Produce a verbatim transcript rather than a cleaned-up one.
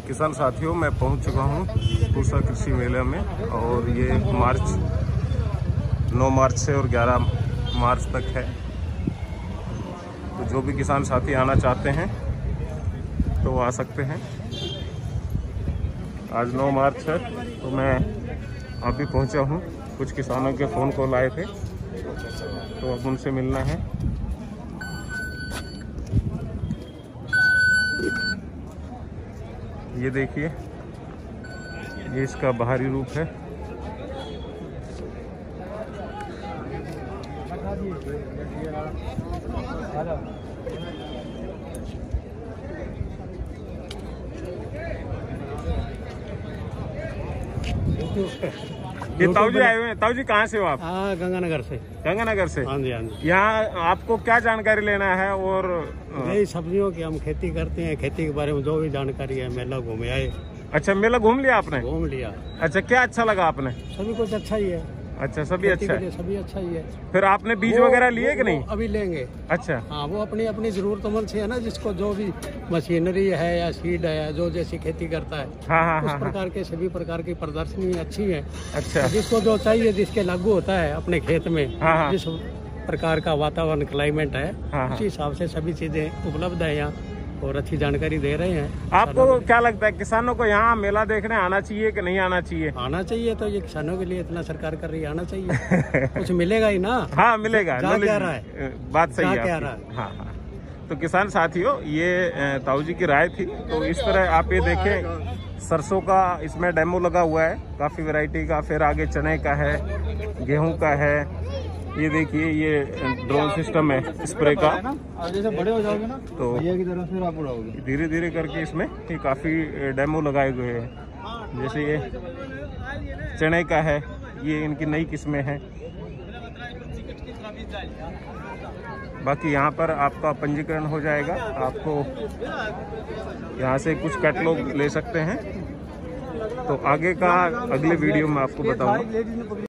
किसान साथियों, मैं पहुंच चुका हूं पूसा कृषि मेले में और ये मार्च नौ मार्च से और ग्यारह मार्च तक है। तो जो भी किसान साथी आना चाहते हैं तो वो आ सकते हैं। आज नौ मार्च है तो मैं अभी पहुंचा हूं। कुछ किसानों के फ़ोन कॉल आए थे तो अब उनसे मिलना है। ये देखिए, ये इसका बाहरी रूप है। ये ताऊ जी आए हुए हैं। ताऊ जी कहाँ से हो आप? हाँ, गंगानगर से। गंगानगर से? हाँ जी, हाँ जी। यहाँ आपको क्या जानकारी लेना है? और यही सब्जियों की हम खेती करते हैं, खेती के बारे में जो भी जानकारी है मेला घूमे आए। अच्छा, मेला घूम लिया आपने? घूम लिया। अच्छा, क्या अच्छा लगा आपने? सभी कुछ अच्छा ही है। अच्छा, सभी अच्छा है। सभी अच्छा ही है। फिर आपने बीज वगैरह लिए कि नहीं? अभी लेंगे। अच्छा। हाँ, वो अपनी अपनी जरूरतमंद से है ना, जिसको जो भी मशीनरी है या सीड है, जो जैसी खेती करता है, हाँ हाँ उस हाँ प्रकार के सभी प्रकार की प्रदर्शनी अच्छी है। अच्छा। जिसको जो चाहिए, जिसके लागू होता है अपने खेत में, हाँ हाँ। जिस प्रकार का वातावरण क्लाइमेट है, हाँ हाँ। उसी हिसाब से सभी चीजें उपलब्ध है यहाँ और अच्छी जानकारी दे रहे हैं। आपको क्या लगता है, किसानों को यहाँ मेला देखने आना चाहिए कि नहीं आना चाहिए? आना चाहिए। तो ये किसानों के लिए इतना सरकार कर रही है, आना चाहिए। कुछ मिलेगा ही ना। हाँ, मिलेगा। जा क्या रहा है, बात सही है क्या रहा है। हाँ हाँ। तो किसान साथियों, ये ताऊ जी की राय थी। तो इस तरह आप ये देखें, सरसों का इसमें डेमो लगा हुआ है, काफी वैरायटी का। फिर आगे चने का है, गेहूं का है। ये देखिए, ये ड्रोन सिस्टम है स्प्रे का। जैसे बड़े हो जाओगे ना तो भैया की तरफ से आप उड़ाओगे। धीरे धीरे करके इसमें ये काफी डेमो लगाए हुए हैं। जैसे ये चने का है, ये इनकी नई किस्में हैं। बाकी यहाँ पर आपका पंजीकरण हो जाएगा। आपको यहाँ से कुछ कैटलॉग ले सकते हैं। तो आगे का अगले वीडियो में आपको बताऊंगा।